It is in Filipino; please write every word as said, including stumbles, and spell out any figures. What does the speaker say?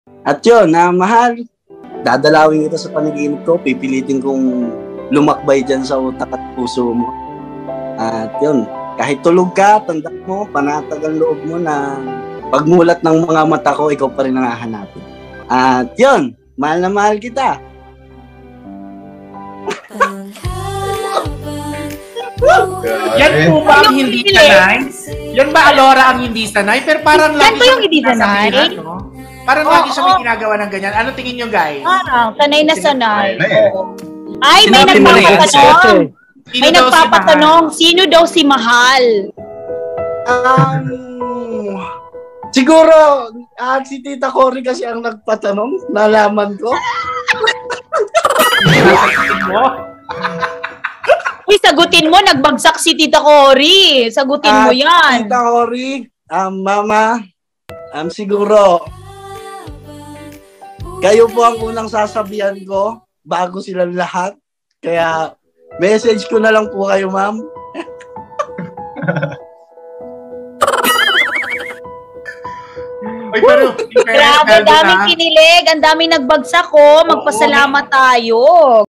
At yun, na mahal, dadalawin kita sa panaginip ko, pipilitin kong lumakbay dyan sa utak at puso mo. At yun, kahit tulog ka, tanda mo, panatag ang loob mo na pagmulat ng mga mata ko, ikaw pa rin ang hahanapin. At yun, mahal na mahal kita. Yan po ba ang hindi sanay? Yan ba, Alora, ang hindi sanay? Pero parang yan ba yung hindi sanay? No? Parang oh, lagi siya may ginagawa ng ganyan. Ano tingin nyo, guys? Parang, sanay na sanay. Oo. Ay, may nagpapatanong. May nagpapatanong, sino daw si Mahal? Um, siguro, uh, si Tita Cory kasi ang nagpatanong. Nalaman ko. Uy, sagutin mo, nagbagsak si Tita Cory. Sagutin uh, mo yan. Tita Cory, um, Mama, um, siguro, kayo po ang unang sasabihan ko bago silang lahat. Kaya, message ko na lang po kayo, ma'am. Oy, pero, grabe, daming kinilig. Ang daming nagbagsak ko. Magpasalamat tayo.